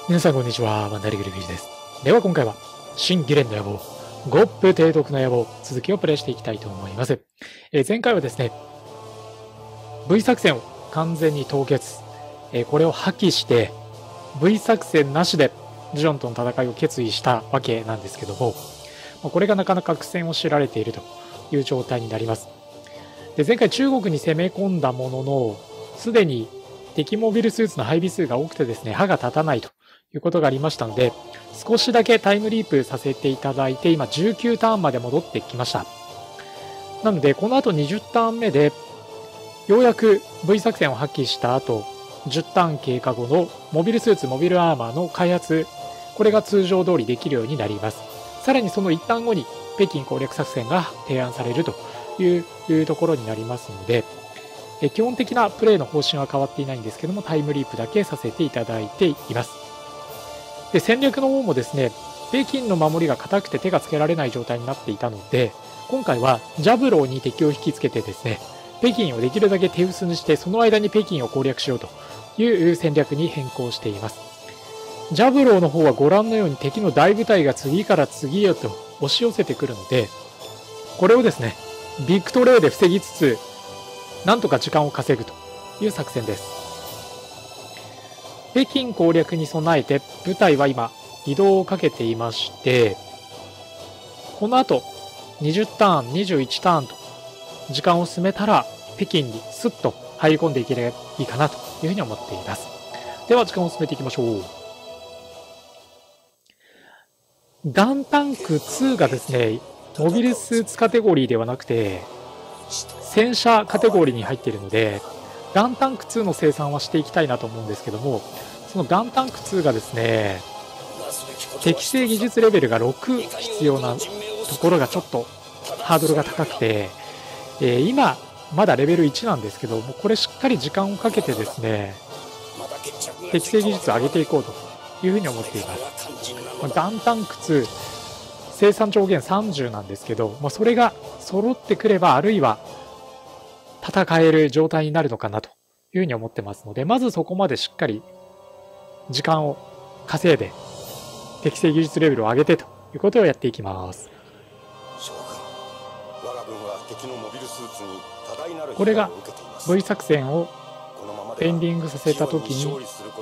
皆さんこんにちは、マンダリグルフィジです。では今回は、新ギレンの野望、ゴップ提督の野望、続きをプレイしていきたいと思います。前回はですね、V 作戦を完全に凍結、これを破棄して、V 作戦なしでジョンとの戦いを決意したわけなんですけども、これがなかなか苦戦を強いられているという状態になります。で、前回中国に攻め込んだものの、すでに敵モビルスーツの配備数が多くてですね、歯が立たないということがありましたので、少しだけタイムリープさせていただいて、今19ターンまで戻ってきました。なので、この後20ターン目で、ようやく V 作戦を発揮した後、10ターン経過後のモビルスーツ、モビルアーマーの開発、これが通常通りできるようになります。さらにその一旦後に北京攻略作戦が提案されるというところになりますので、基本的なプレイの方針は変わっていないんですけども、タイムリープだけさせていただいています。で、戦略の方もですね、北京の守りが硬くて手がつけられない状態になっていたので、今回はジャブローに敵を引きつけてですね、北京をできるだけ手薄にして、その間に北京を攻略しようという戦略に変更しています。ジャブローの方はご覧のように敵の大部隊が次から次へと押し寄せてくるので、これをですね、ビクトレーで防ぎつつ、なんとか時間を稼ぐという作戦です。北京攻略に備えて部隊は今移動をかけていまして、この後20ターン21ターンと時間を進めたら北京にスッと入り込んでいければいいかなというふうに思っています。では時間を進めていきましょう。ガンタンク2がですね、モビルスーツカテゴリーではなくて戦車カテゴリーに入っているので、ガンタンク2の生産はしていきたいなと思うんですけども、そのガンタンク2がですね、適正技術レベルが6必要なところがちょっとハードルが高くて、今まだレベル1なんですけども、これしっかり時間をかけてですね、適正技術を上げていこうというふうに思っています。ガンタンク2生産上限30なんですけど、それが揃ってくれば、あるいは戦える状態になるのかなというふうに思ってますので、まずそこまでしっかり時間を稼いで適正技術レベルを上げてということをやっていきます。これが V 作戦をエンディングさせた時に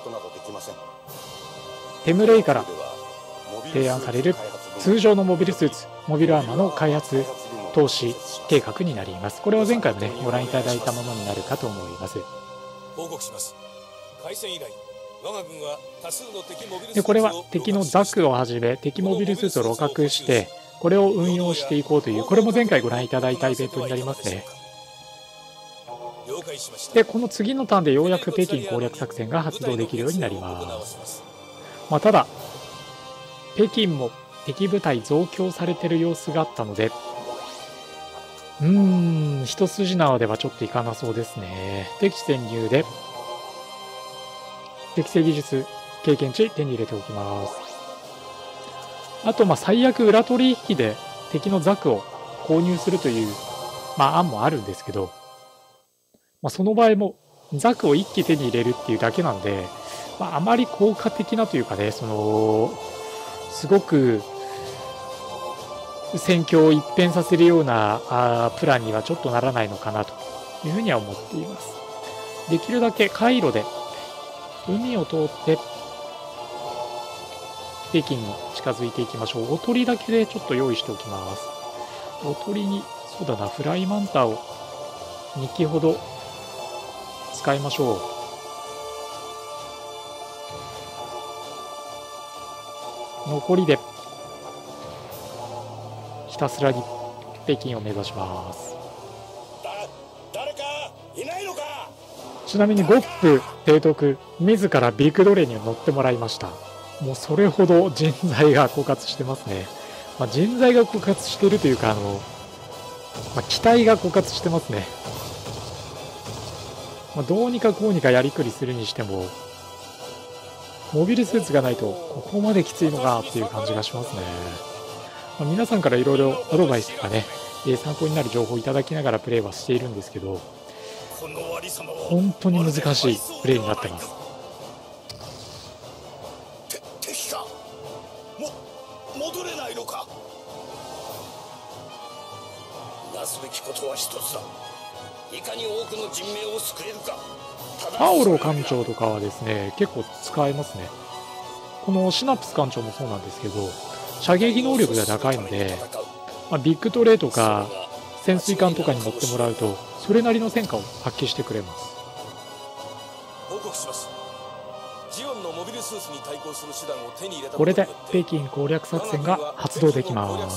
テムレイから提案される通常のモビルスーツ、モビルアーマーの開発投資計画になります。これは前回もね、ご覧いただいたものになるかと思います。 報告します。開戦以来、我が軍は多数の敵モビルスーツをで、これは敵のザクをはじめ敵モビルスーツを露獲して、これを運用していこうという、これも前回ご覧いただいたイベントになりますね。で、この次のターンでようやく北京攻略作戦が発動できるようになります。ただ北京も敵部隊増強されてる様子があったので、一筋縄ではちょっといかなそうですね。敵地潜入で適正技術経験値手に入れておきます。あと最悪裏取引で敵のザクを購入するという案もあるんですけど、その場合もザクを1機手に入れるっていうだけなんで、あまり効果的なというかね、すごく戦況を一変させるようなプランにはちょっとならないのかなというふうには思っています。できるだけ海路で海を通って北京に近づいていきましょう。おとりだけでちょっと用意しておきます。おとりに、そうだな、フライマンターを2機ほど使いましょう。残りでひたすらに北京を目指します。 誰かいないのか。 ちなみにゴップ提督自らビッグドレに乗ってもらいました。もうそれほど人材が枯渇してますね。人材が枯渇しているというか機体が枯渇してますね。どうにかこうにかやりくりするにしてもモビルスーツがないとここまできついのかっていう感じがしますね。皆さんからいろいろアドバイスとかね、参考になる情報をいただきながらプレイはしているんですけど、本当に難しいプレイになってます。 気か。戻れないのか。なすべきことは一つだ。いかに多くの人命を救えるか。 パオロ艦長とかはですね、結構使えますね。このシナプス艦長もそうなんですけど、射撃能力が高いので、ビッグトレイとか潜水艦とかに乗ってもらうと、それなりの戦果を発揮してくれます。 報告します。ジオンのモビルスーツに対抗する手段を手に入れたこれで北京攻略作戦が発動できます。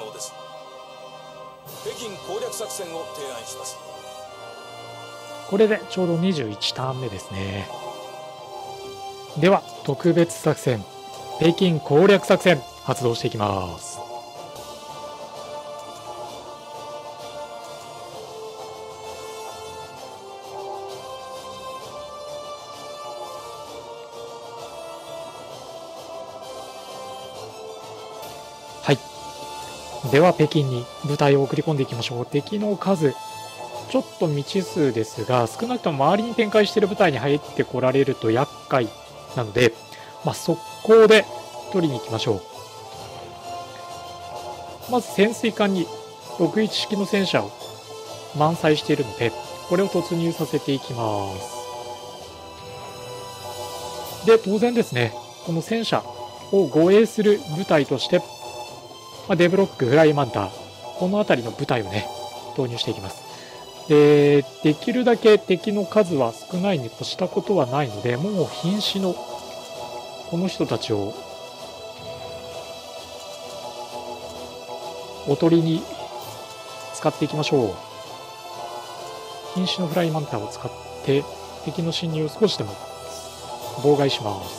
北京攻略作戦を提案します。 これでちょうど21ターン目ですね。では特別作戦北京攻略作戦発動していきます。はい、では北京に部隊を送り込んでいきましょう。敵の数ちょっと未知数ですが、少なくとも周りに展開している部隊に入ってこられると厄介なので、速攻で取りに行きましょう。まず潜水艦に61式の戦車を満載しているので、これを突入させていきます。で、当然ですね、この戦車を護衛する部隊として、デブロック、フライマンター、この辺りの部隊をね、投入していきます。できるだけ敵の数は少ないに越したことはないので、もう瀕死のこの人たちをおとりに使っていきましょう。瀕死のフライマンターを使って敵の侵入を少しでも妨害します。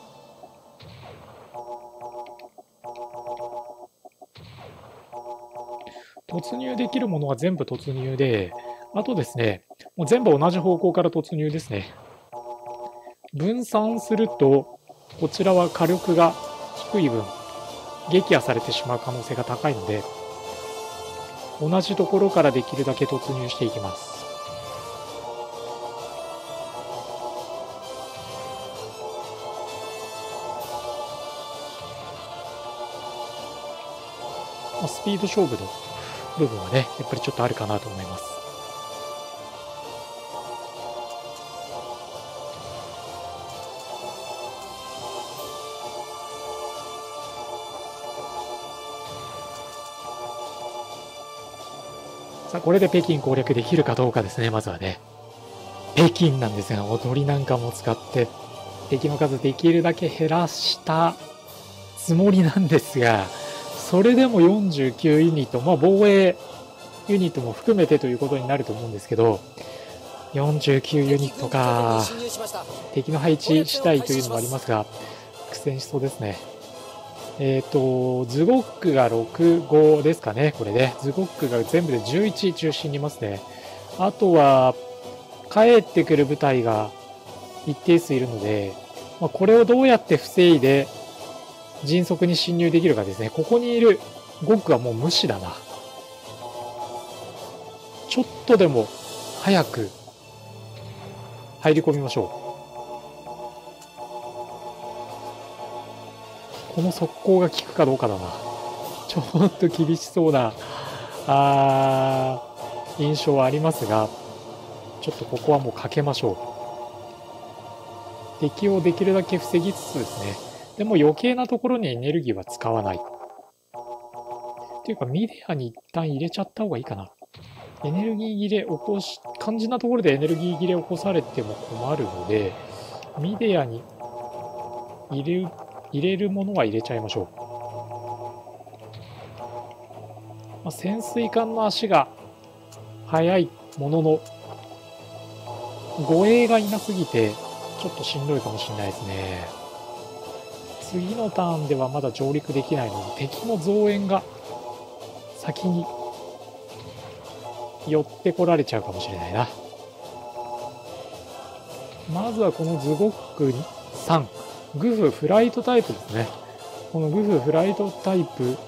突入できるものは全部突入で、あとですね、もう全部同じ方向から突入ですね。分散すると、こちらは火力が低い分、撃破されてしまう可能性が高いので、同じところからできるだけ突入していきます。スピード勝負の部分はね、やっぱりちょっとあるかなと思います。さあ、これで北京攻略できるかどうかですね、まずはね。北京なんですが、踊りなんかも使って、敵の数できるだけ減らしたつもりなんですが、それでも49ユニット、防衛ユニットも含めてということになると思うんですけど、49ユニットか。敵の配置次第というのもありますが、苦戦しそうですね。ズゴックが6、5ですかね、これね。ズゴックが全部で11中心にいますね。あとは、帰ってくる部隊が一定数いるので、これをどうやって防いで迅速に侵入できるかですね。ここにいるゴックはもう無視だな。ちょっとでも早く入り込みましょう。この速攻が効くかどうかだな。ちょっと厳しそうな印象はありますが、ちょっとここはもうかけましょう。敵をできるだけ防ぎつつですね。でも余計なところにエネルギーは使わない。っていうかミディアに一旦入れちゃった方がいいかな。エネルギー切れ起こし、肝心なところでエネルギー切れ起こされても困るので、ミディアに入れるものは入れちゃいましょう。潜水艦の足が速いものの、護衛がいなすぎて、ちょっとしんどいかもしれないですね。次のターンではまだ上陸できないので、敵の増援が先に寄ってこられちゃうかもしれないな。まずはこのズゴック3、グフフライトタイプですね。このグフフライトタイプ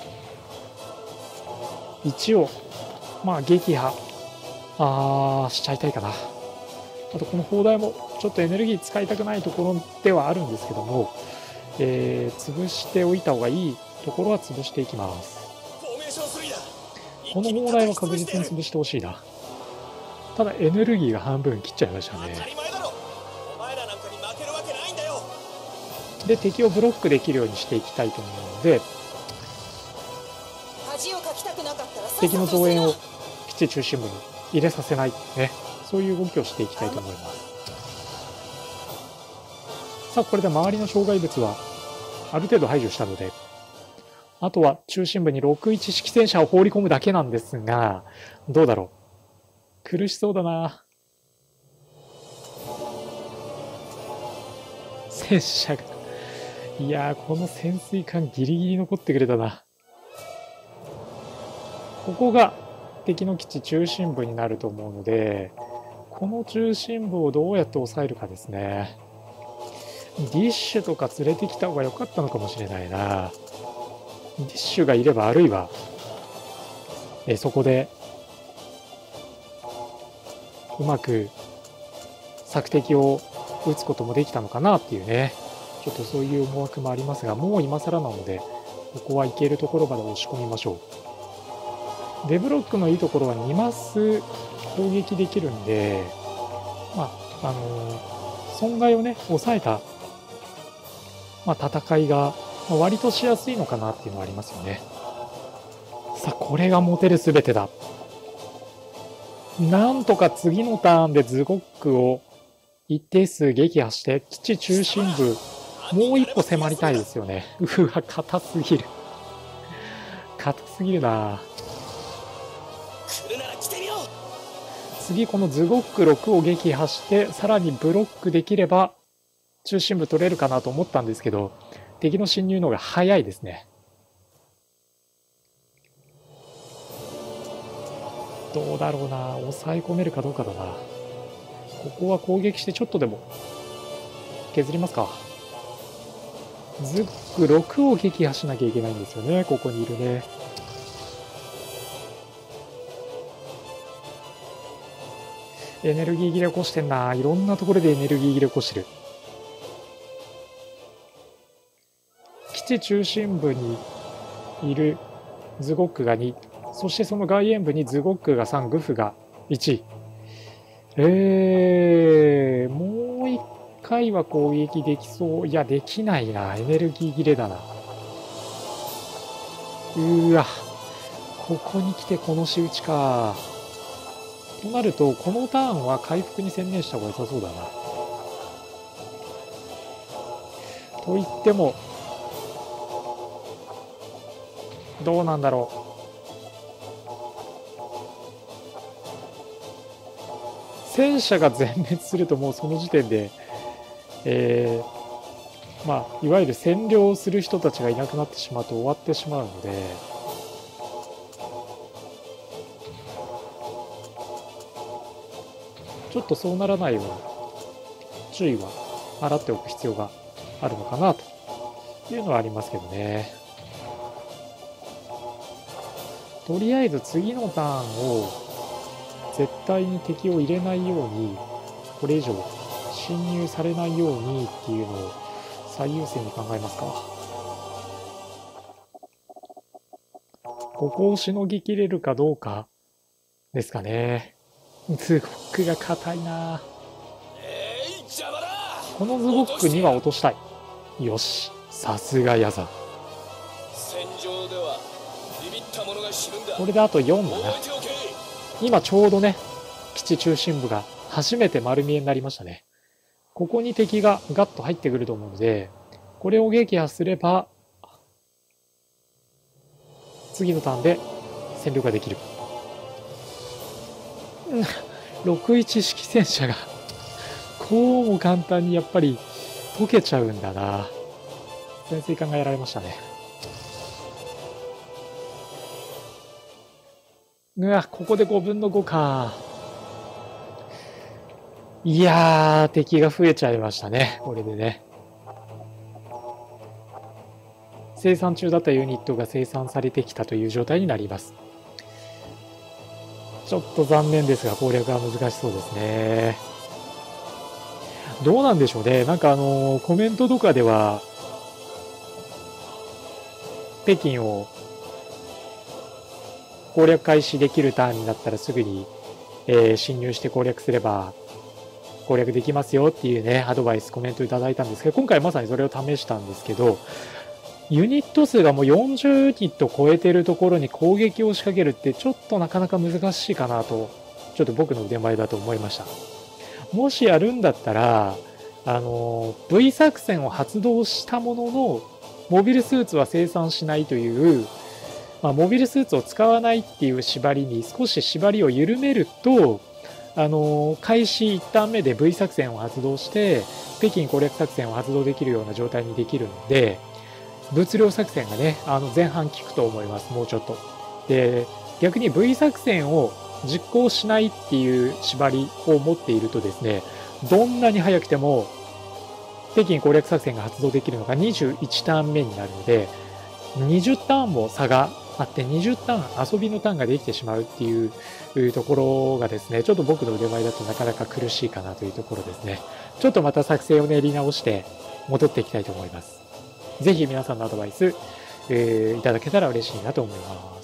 1を撃破しちゃいたいかな。あとこの砲台もちょっとエネルギー使いたくないところではあるんですけども、 潰しておいた方がいいところは潰していきます。この砲台は確実に潰してほしいな。ただエネルギーが半分切っちゃいましたね。で敵をブロックできるようにしていきたいと思うので、敵の増援を基地中心部に入れさせないね、そういう動きをしていきたいと思います。さあこれで周りの障害物はある程度排除したので、あとは中心部に61式戦車を放り込むだけなんですが、どうだろう。苦しそうだな。戦車が、いやー、この潜水艦ギリギリ残ってくれたな。ここが敵の基地中心部になると思うので、この中心部をどうやって抑えるかですね。ディッシュとか連れてきた方が良かったのかもしれないな。ディッシュがいれば、あるいはそこでうまく索敵を打つこともできたのかなっていうね、ちょっとそういう思惑もありますが、もう今更なのでここは行けるところまで押し込みましょう。デブロックのいいところは2マス攻撃できるんで、損害をね抑えた、戦いが割としやすいのかなっていうのはありますよね。さあこれが持てる全てだ。なんとか次のターンでズゴックを一定数撃破して基地中心部もう一歩迫りたいですよね。うわ硬すぎる硬すぎるな。次このズゴック6を撃破してさらにブロックできれば中心部取れるかなと思ったんですけど、敵の侵入の方が早いですね。どうだろうな、抑え込めるかどうかだな。ここは攻撃してちょっとでも削りますか。ズック6を撃破しなきゃいけないんですよね。ここにいるね。エネルギー切れ起こしてんな。いろんなところでエネルギー切れ起こしてる。基地中心部にいるズゴックが2、そしてその外縁部にズゴックが3、グフが1。もう1回は攻撃できそう。いや、できないな。エネルギー切れだな。うわ、ここに来てこの仕打ちか。となると、このターンは回復に専念した方が良さそうだな。と言っても、どうなんだろう。戦車が全滅するともうその時点で、いわゆる占領する人たちがいなくなってしまうと終わってしまうので、ちょっとそうならないように注意は払っておく必要があるのかなというのはありますけどね。とりあえず次のターンを絶対に敵を入れないように、これ以上侵入されないようにっていうのを最優先に考えますか。ここをしのぎきれるかどうかですかね。ズゴックが硬いな。このズゴックには落としたい。よし、さすがヤザ。これであと4だな。今ちょうどね、基地中心部が初めて丸見えになりましたね。ここに敵がガッと入ってくると思うので、これを撃破すれば次のターンで占領ができる。61式戦車がこうも簡単にやっぱり溶けちゃうんだな。潜水艦がやられましたね。うわ、ここで5分の5か。いやー、敵が増えちゃいましたね、これでね。生産中だったユニットが生産されてきたという状態になります。ちょっと残念ですが攻略は難しそうですね。どうなんでしょうね。なんかコメントとかでは北京を攻略開始できるターンになったらすぐに、侵入して攻略すれば攻略できますよっていうね、アドバイス、コメントいただいたんですけど、今回まさにそれを試したんですけど、ユニット数がもう40ユニット超えてるところに攻撃を仕掛けるってちょっとなかなか難しいかなと、ちょっと僕の腕前だと思いました。もしやるんだったら、V 作戦を発動したものの、モビルスーツは生産しないという、モビルスーツを使わないっていう縛りに少し縛りを緩めると、開始1ターン目で V 作戦を発動して、北京攻略作戦を発動できるような状態にできるので、物量作戦がね、前半効くと思います、もうちょっと。で、逆に V 作戦を実行しないっていう縛りを持っているとですね、どんなに早くても、北京攻略作戦が発動できるのが21ターン目になるので、20ターンも差があって、20ターン、遊びのターンができてしまうっていうところがですね、ちょっと僕の腕前だとなかなか苦しいかなというところですね。ちょっとまた作成を練り直して戻っていきたいと思います。ぜひ皆さんのアドバイス、いただけたら嬉しいなと思います。